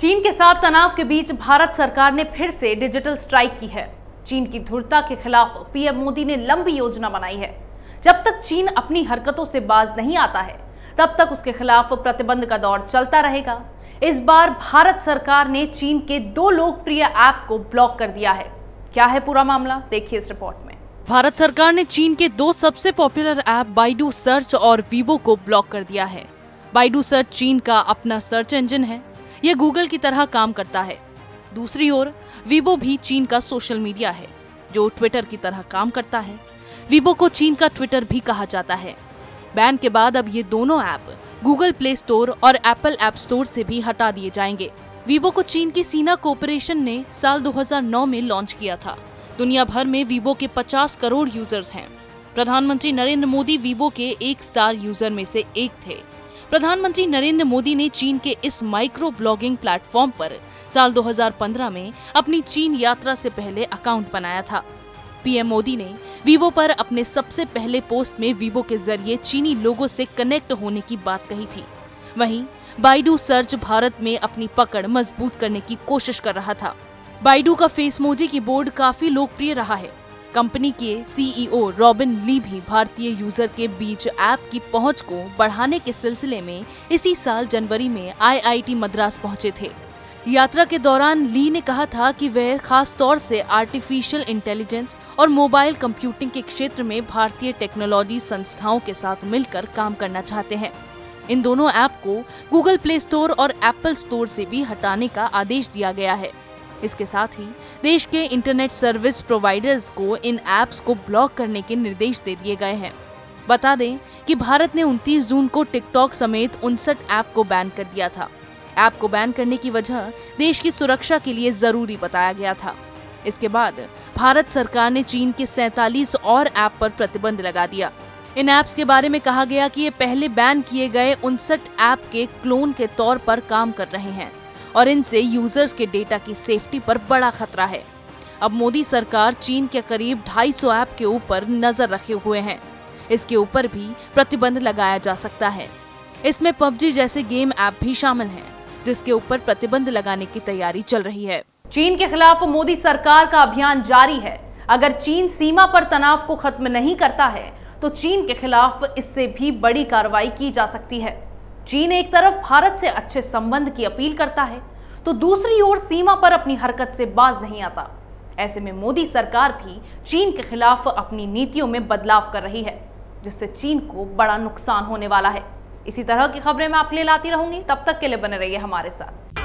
चीन के साथ तनाव के बीच भारत सरकार ने फिर से डिजिटल स्ट्राइक की है। चीन की धुरता के खिलाफ पीएम मोदी ने लंबी योजना बनाई है। जब तक चीन अपनी हरकतों से बाज नहीं आता है, तब तक उसके खिलाफ प्रतिबंध का दौर चलता रहेगा। इस बार भारत सरकार ने चीन के 2 लोकप्रिय ऐप को ब्लॉक कर दिया है। क्या है पूरा मामला, देखिए इस रिपोर्ट में। भारत सरकार ने चीन के 2 सबसे पॉपुलर ऐप बाइडू सर्च और वीबो को ब्लॉक कर दिया है। बाइडू सर्च चीन का अपना सर्च इंजन है। यह गूगल की तरह काम करता है। दूसरी ओर वीबो भी चीन का सोशल मीडिया है, जो ट्विटर की तरह काम करता है। वीबो को चीन का ट्विटर भी कहा जाता है। बैन के बाद अब ये दोनों ऐप गूगल प्ले स्टोर और एप्पल ऐप स्टोर से भी हटा दिए जाएंगे। वीबो को चीन की सीना कॉर्पोरेशन ने साल 2009 में लॉन्च किया था। दुनिया भर में वीबो के 50 करोड़ यूजर्स हैं। प्रधानमंत्री नरेंद्र मोदी वीबो के 1 स्टार यूजर में से एक थे। प्रधानमंत्री नरेंद्र मोदी ने चीन के इस माइक्रो ब्लॉगिंग प्लेटफॉर्म पर साल 2015 में अपनी चीन यात्रा से पहले अकाउंट बनाया था। पीएम मोदी ने वीबो पर अपने सबसे पहले पोस्ट में वीबो के जरिए चीनी लोगों से कनेक्ट होने की बात कही थी। वहीं बाइडू सर्च भारत में अपनी पकड़ मजबूत करने की कोशिश कर रहा था। बाइडू का फेसमोजी कीबोर्ड काफी लोकप्रिय रहा है। कंपनी के सीईओ रॉबिन ली भी भारतीय यूजर के बीच ऐप की पहुंच को बढ़ाने के सिलसिले में इसी साल जनवरी में आईआईटी मद्रास पहुंचे थे। यात्रा के दौरान ली ने कहा था कि वह खास तौर से आर्टिफिशियल इंटेलिजेंस और मोबाइल कंप्यूटिंग के क्षेत्र में भारतीय टेक्नोलॉजी संस्थाओं के साथ मिलकर काम करना चाहते हैं। इन दोनों ऐप को गूगल प्ले स्टोर और एप्पल स्टोर से भी हटाने का आदेश दिया गया है। इसके साथ ही देश के इंटरनेट सर्विस प्रोवाइडर्स को इन ऐप्स को ब्लॉक करने के निर्देश दे दिए गए हैं। बता दें कि भारत ने 29 जून को टिकटॉक समेत 59 ऐप को बैन कर दिया था। ऐप को बैन करने की वजह देश की सुरक्षा के लिए जरूरी बताया गया था। इसके बाद भारत सरकार ने चीन के 47 और ऐप पर प्रतिबंध लगा दिया। इन ऐप्स के बारे में कहा गया कि ये पहले बैन किए गए 59 ऐप के क्लोन के तौर पर काम कर रहे हैं और इनसे यूजर्स के डेटा की सेफ्टी पर बड़ा खतरा है। अब मोदी सरकार चीन के करीब 250 ऐप के ऊपर नजर रखे हुए हैं। इसके ऊपर भी प्रतिबंध लगाया जा सकता है। इसमें पबजी जैसे गेम ऐप भी शामिल हैं, जिसके ऊपर प्रतिबंध लगाने की तैयारी चल रही है। चीन के खिलाफ मोदी सरकार का अभियान जारी है। अगर चीन सीमा पर तनाव को खत्म नहीं करता है, तो चीन के खिलाफ इससे भी बड़ी कार्रवाई की जा सकती है। चीन एक तरफ भारत से अच्छे संबंध की अपील करता है, तो दूसरी ओर सीमा पर अपनी हरकत से बाज नहीं आता। ऐसे में मोदी सरकार भी चीन के खिलाफ अपनी नीतियों में बदलाव कर रही है, जिससे चीन को बड़ा नुकसान होने वाला है। इसी तरह की खबरें मैं आपके लिए लाती रहूंगी। तब तक के लिए बने रहिए हमारे साथ।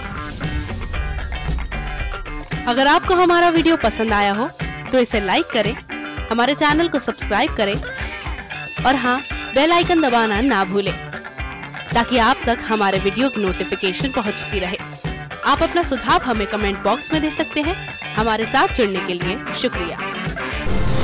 अगर आपको हमारा वीडियो पसंद आया हो तो इसे लाइक करें, हमारे चैनल को सब्सक्राइब करें और हाँ, बेल आइकन दबाना ना भूलें, ताकि आप तक हमारे वीडियो की नोटिफिकेशन पहुंचती रहे। आप अपना सुझाव हमें कमेंट बॉक्स में दे सकते हैं। हमारे साथ जुड़ने के लिए शुक्रिया।